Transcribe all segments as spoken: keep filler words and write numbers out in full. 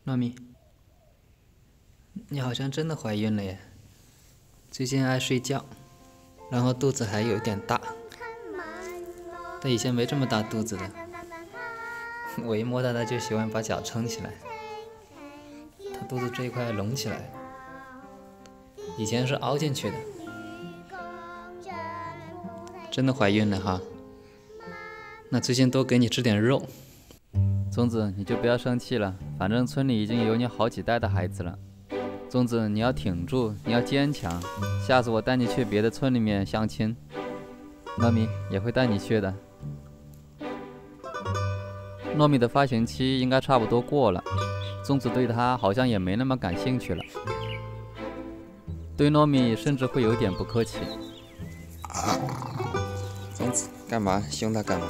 糯米，你好像真的怀孕了耶！最近爱睡觉，然后肚子还有点大，她以前没这么大肚子的。我一摸她，她就喜欢把脚撑起来，她肚子这一块隆起来，以前是凹进去的。真的怀孕了哈？那最近多给你吃点肉。 粽子，你就不要生气了，反正村里已经有你好几代的孩子了。粽子，你要挺住，你要坚强。下次我带你去别的村里面相亲，糯米也会带你去的。糯米的发情期应该差不多过了，粽子对他好像也没那么感兴趣了，对糯米甚至会有点不客气。 粽子，干嘛凶他干嘛？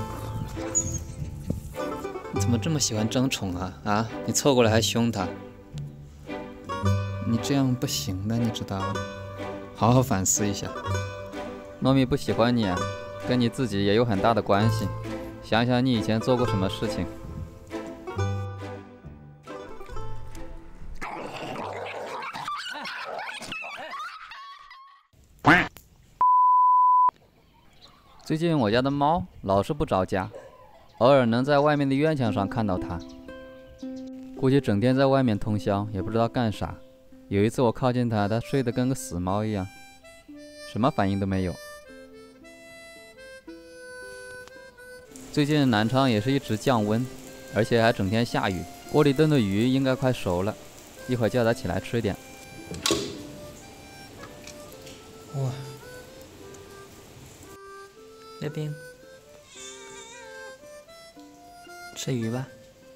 你怎么这么喜欢争宠啊？啊，你凑过来还凶他，你这样不行的，你知道吗？好好反思一下。 糯米不喜欢你，跟你自己也有很大的关系。想想你以前做过什么事情。最近我家的猫老是不着家，偶尔能在外面的院墙上看到它，估计整天在外面通宵，也不知道干啥。有一次我靠近它，它睡得跟个死猫一样，什么反应都没有。最近南昌也是一直降温，而且还整天下雨，锅里炖的鱼应该快熟了，一会儿叫它起来吃点。 哇，那边吃鱼吧。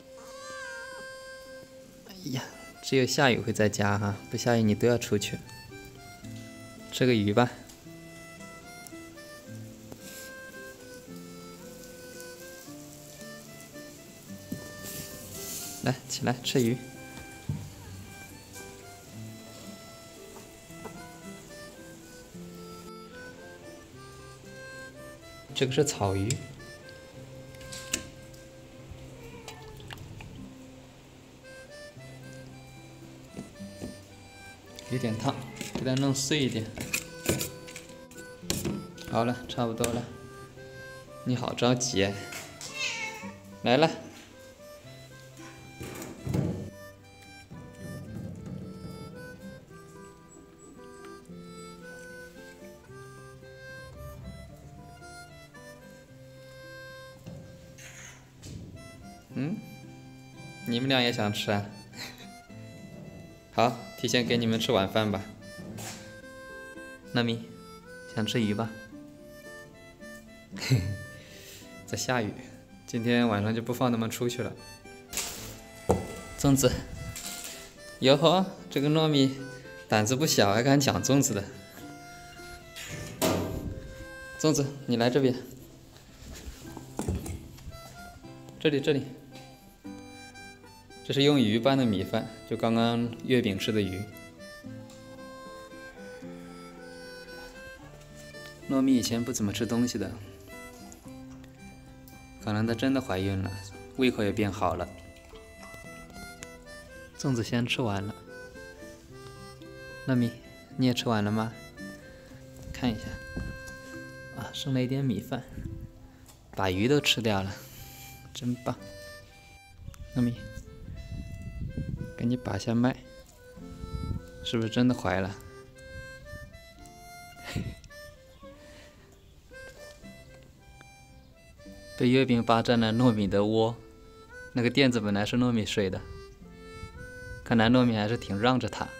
哎呀，只有下雨会在家哈，不下雨你都要出去。吃个鱼吧。来，起来吃鱼。这个是草鱼。有点烫，给它弄碎一点。好了，差不多了。你好着急哎！来了。嗯，你们俩也想吃啊？好，提前给你们吃晚饭吧。糯米，想吃鱼吧？嘿嘿，在下雨，今天晚上就不放他们出去了。粽子，哟呵，这个糯米胆子不小，还敢讲粽子的。粽子，你来这边，这里这里。这是用鱼拌的米饭，就刚刚月饼吃的鱼。糯米以前不怎么吃东西的，可能她真的怀孕了，胃口也变好了。粽子先吃完了，糯米你也吃完了吗？看一下，啊，剩了一点米饭，把鱼都吃掉了，真棒。糯米。给你把下脉，是不是真的怀了？被月饼霸占了糯米的窝，那个垫子本来是糯米睡的，看来糯米还是挺让着他。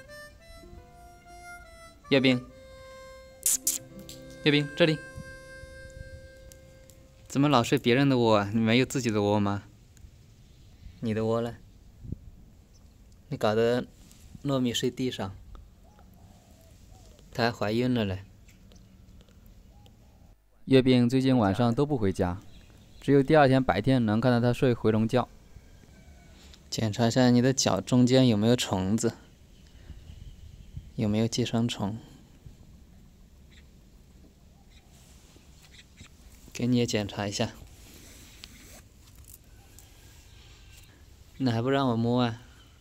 月饼，月饼这里，怎么老睡别人的窝啊？你没有自己的窝吗？你的窝呢？你搞得糯米睡地上，她还怀孕了嘞。 月饼最近晚上都不回家，只有第二天白天能看到她睡回笼觉。 检查一下你的脚中间有没有虫子，有没有寄生虫。给你也检查一下。那还不让我摸啊？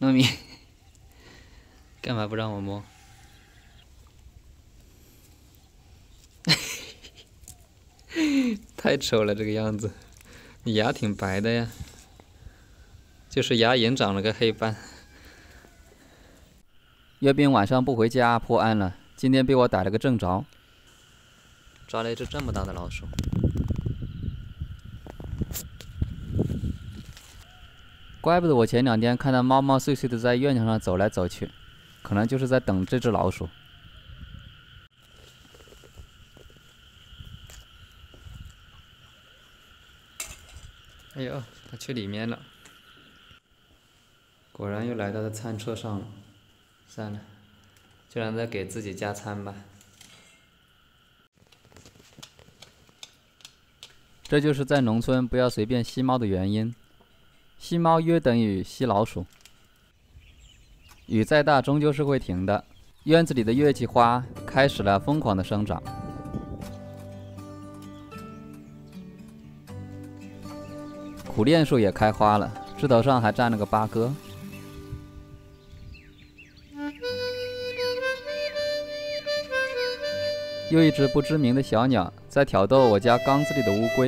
糯米，干嘛不让我摸？太丑了，这个样子。你牙挺白的呀，就是牙龈长了个黑斑。 月饼晚上不回家破案了，今天被我逮了个正着， 抓了一只这么大的老鼠。 怪不得我前两天看它毛毛碎碎的在院墙上走来走去，可能就是在等这只老鼠。 哎呦，它去里面了，果然又来到了餐车上了。算了，就让它给自己加餐吧。 这就是在农村不要随便吸猫的原因。吸猫约等于吸老鼠。雨再大终究是会停的，院子里的月季花开始了疯狂的生长。苦楝树也开花了，枝头上还站了个八哥。又一只不知名的小鸟在挑逗我家缸子里的乌龟。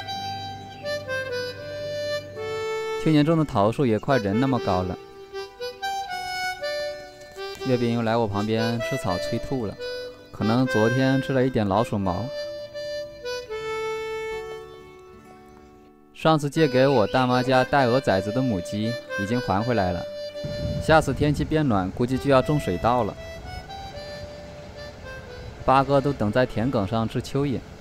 去年种的桃树也快人那么高了。月饼又来我旁边吃草催吐了，可能昨天吃了一点老鼠毛。上次借给我大妈家带鹅崽子的母鸡已经还回来了，下次天气变暖，估计就要种水稻了。八哥都等在田埂上吃蚯蚓。